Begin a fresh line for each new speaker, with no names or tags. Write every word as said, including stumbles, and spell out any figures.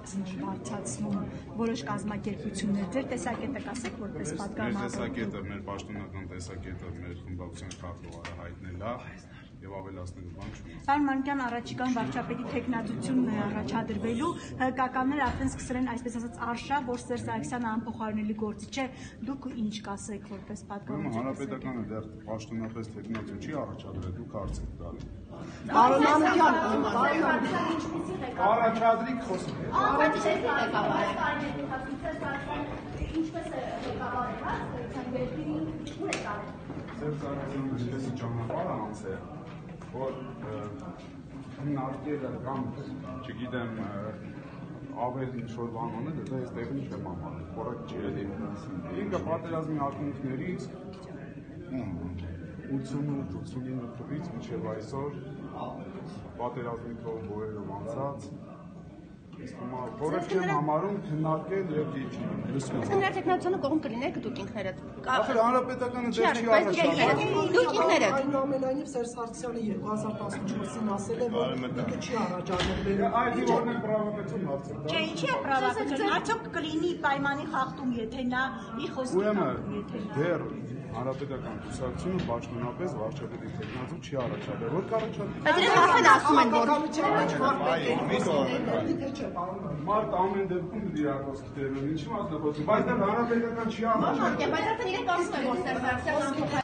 կրթացնում, բարձրացնում որոշ կազմակերպություններ, ձեր տեսակետը կասեք որպես պատգամավոր։
Տեսակետը մեր պաշտոնական տեսակետը մեր խմբակցության քարտուղարը հայտնել է եւ ավելացնելու բան չունի։
Պարոն Մանուկյան, առաջիկան վարչապետի թեկնածությունն է առաջադրվելու, ՀԿ-ականները արդեն սկսել են այսպես ասած արշավ, որ Սերժ Սարգսյանը անփոխարինելի գործիչ է, դուք ինչ կասեք որպես պատգամավոր։
Հանրապետականը դեռ պաշտոնապես թեկնածու չի առաջադրել, դուք հարցեք տալի։
Պարոն Մանուկյան,
առաջադրիկ խոսք։
Ինչպես է ղեկավարված, ուր է տարել։
Սերժ Սարգսյանը այսպեսի ճանապարհ անցել, որ հնարքերը կամ, չգիտեմ, ավել ինչ-որ բան անել, դա ես տեղին չեմ համարել, կորեք չի էլի։ Ինքը պատերազմի ակունքներից ութսունութ ութսունինը թվից մինչև այսօր պատերազմի թողորերով անցած որոշ չեմ համարում քննարկել եւ դիջին։
Նրա տեխնոլոգիանը կողմ կլիներ դուք ինքներդ։
Ախր հանրապետականը դեռ չի առաջադրել։
Դուք ինքներդ։
Այնուամենայնիվ Սերժ Սարգսյանը երկու հազար տասնչորսին ասել է, որ ինքը չի առաջադրվել։
Այդ որն է պրովոկացիոն հարցը։
Չէ, ինչի է պրովոկացիոն։ Արդյոք կլինի պայմանի խախտում, եթե նա մի խոսքի
Ուրեմն դեռ հանրապետական կուսակցությունը պաշտոնապես վարչապետի թեկնածու չի առաջադրել։ Որ կառաջադրի։
Բայց իրենք արդեն ասում են, որ
մարդ ամեն դեպքում դիրակոսքի տերն ինչի մասնախոսում, բայց դեռ հանրապետական չի առաջադրել։
բայց արդեն իրենք ասում են, որ Սերժ Սարգսյանը